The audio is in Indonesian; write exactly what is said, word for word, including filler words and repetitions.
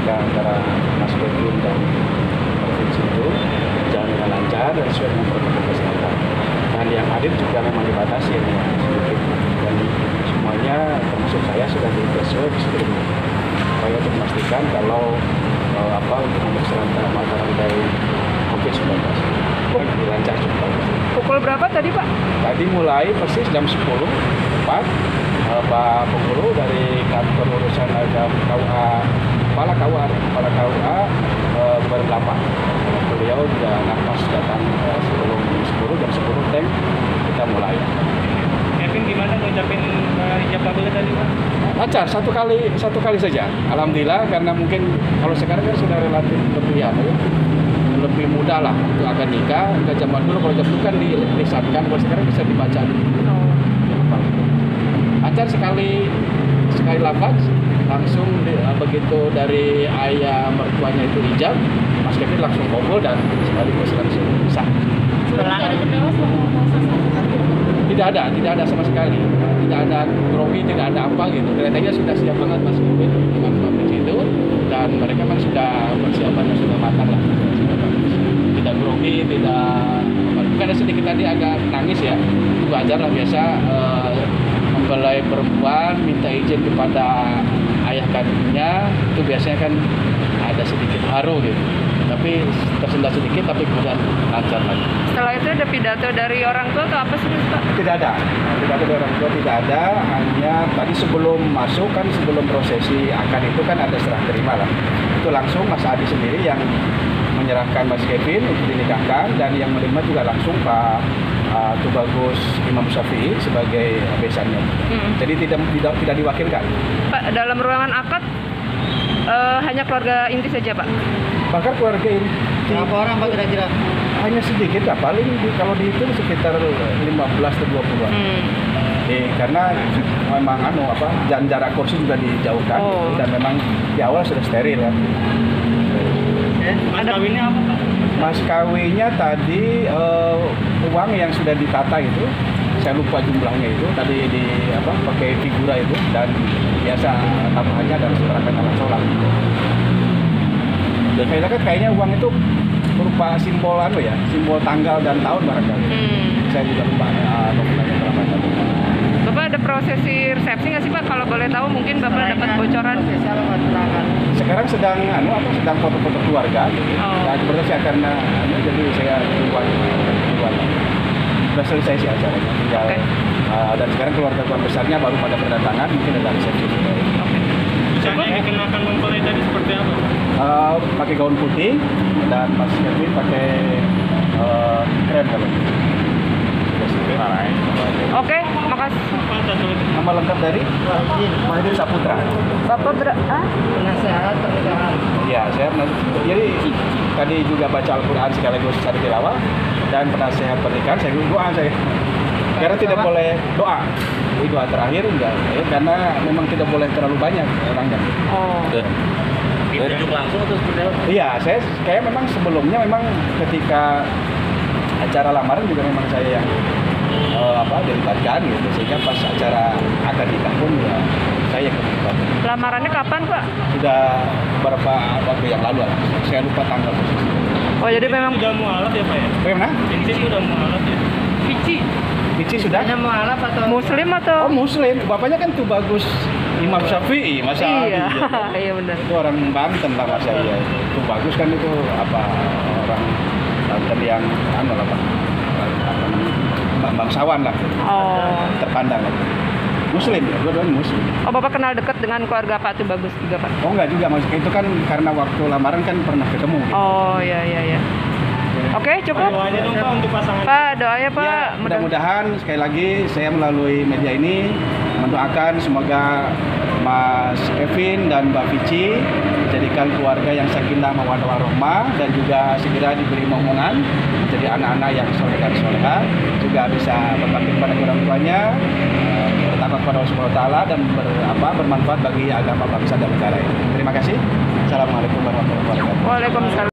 pernikahan antara Mas Kevin dan Provinsi itu berjalan dengan lancar dan sesuai dengan protokol kesehatan. Dan yang hadir juga memang dibatasi ya, sedikit, dan semuanya termasuk saya sudah di tes swab sebelumnya, supaya untuk memastikan kalau uh, apa untuk pemeriksaan mata rantai COVID sembilan belas lebih lancar juga. Pukul berapa tadi Pak? Tadi mulai persis jam sepuluh tepat, uh, Pak Penghulu dari kantor urusan agama K U A, kepala K U A, kepala K U A uh, berdelapan. Beliau sudah nafas datang uh, sebelum sepuluh jam sepuluh tank kita mulai. Kevin gimana ngucapin uh, ijab kabul tadi Pak? Lancar satu kali satu kali saja. Alhamdulillah, karena mungkin kalau sekarang kan sudah relatif lebih ya, lebih mudah lah untuk akan nikah. Nggak zaman dulu, kalau zaman dulu kan dilisankan, kalau sekarang bisa dibaca dulu. Lancar sekali sekali lafaz langsung di, begitu dari ayah mertuanya itu ijab, Mas Kevin langsung kabul dan sekaligus langsung sah. Tidak ada, tidak ada sama sekali, tidak ada grogi, tidak ada apa gitu. Kelihatannya sudah siap banget Mas Kevin dengan Bapak itu, dan mereka kan sudah persiapannya sudah matang lah, sudah bagus. Tidak grogi, tidak, mungkin ada sedikit tadi agak nangis ya, itu wajar lah, biasa eh, mempelai perempuan minta izin kepada ayah kandungnya, itu biasanya kan ada sedikit haru gitu. Tapi tersendat sedikit, tapi kemudian lancar lagi. Setelah itu ada pidato dari orang tua atau apa sih Pak? Tidak ada, tidak ada dari orang tua, tidak ada. Hanya tadi sebelum masuk kan, sebelum prosesi akad itu kan ada serah terima lah. Itu langsung Mas Adi sendiri yang menyerahkan Mas Kevin untuk dinikahkan, dan yang menerima juga langsung Pak uh, Tubagus Imam Syafi'i sebagai besannya. Hmm. Jadi tidak tidak tidak diwakilkan. Pak, dalam ruangan akad uh, hanya keluarga inti saja Pak? Bahkan keluarga inti Berapa orang Pak kira-kira? hanya sedikit lah, paling di, kalau dihitung sekitar lima belas atau dua puluh. Hmm. Eh, karena memang anu apa, dan jarak kursi juga dijauhkan. Oh. Dan memang di awal sudah steril ya. Eh, mas kawinnya apa Pak? Mas kawinnya tadi uh, uang yang sudah ditata itu, saya lupa jumlahnya itu, tadi di apa pakai figura itu, dan biasa tambahannya dan serahkan alat sholat. Dan kayaknya kan kayaknya uang itu berupa simbol anu ya, simbol tanggal dan tahun barangkali. Hmm. Saya juga lupa uh, dokumennya berapa. Bapak ada prosesi resepsi nggak sih Pak? Kalau boleh tahu mungkin Bapak dapat bocoran. Sekarang sedang anu apa sedang foto-foto keluarga. Oh. Dan kebetulan saya karena anu, jadi saya keluar keluar. Sudah selesai sih acaranya. Tinggal okay. uh, dan sekarang keluarga keluarga besarnya baru pada berdatangan, mungkin ada resepsi. Oke. Okay. Misalnya yang dikenakan mempelai tadi seperti apa? Uh, pakai gaun putih dan Mas Kevin pakai uh, krem kalau. Oke, makasih. Nama lengkap dari Mahdi Saputra. Saputra, ah? Penasehat pernikahan. Iya, saya jadi tadi juga baca Al-Quran sekaligus cari tilawah, dan penasehat pernikahan saya doa saya. Karena tidak boleh doa. Ini doa terakhir enggak, ya, karena memang tidak boleh terlalu banyak orangnya. Oh. Ditunjuk langsung atau seperti apa? Iya, saya kayak memang sebelumnya memang ketika acara lamaran juga memang saya yang uh, apa dilibatkan gitu, sehingga pas acara akad nikah pun ya saya yang terlibat. Lamarannya kapan Pak? Sudah beberapa waktu yang lalu lah, saya lupa tanggal persis. Oh jadi memang sudah mualaf ya Pak ya? Bagaimana? Ini sudah mualaf ya? Pici. Pici sudah? Hanya mualaf atau? Muslim atau? Oh Muslim, bapaknya kan tuh bagus Imam Syafi'i, Mas Adi. Iya, ya. iya benar. Itu orang Banten lah Mas saya. Itu bagus kan, itu apa orang Banten yang anu lah Pak. Apa bangsawan lah. Oh. Terpandang lah. Muslim ya, dua-duanya Muslim. Oh Bapak kenal dekat dengan keluarga Pak Tubagus juga Pak? Oh enggak juga, maksudnya itu kan karena waktu lamaran kan pernah ketemu. Gitu. Oh iya iya iya. Oke, okay, cukup. Doanya dong Pak untuk pasangan. Pak, doanya Pak. Ya, mudah-mudahan sekali lagi saya melalui media ini mendoakan semoga Mas Kevin dan Mbak Vici dijadikan keluarga yang sakinah mawaddah warahmah, dan juga segera diberi momongan menjadi anak-anak yang soleh dan soleha, juga bisa berbakti kepada orang tuanya, bertakwa kepada Allah Subhanahu wa taala, dan ber, apa, bermanfaat bagi agama bangsa dan negara ini. Terima kasih. Assalamualaikum warahmatullahi wabarakatuh. Waalaikumsalam.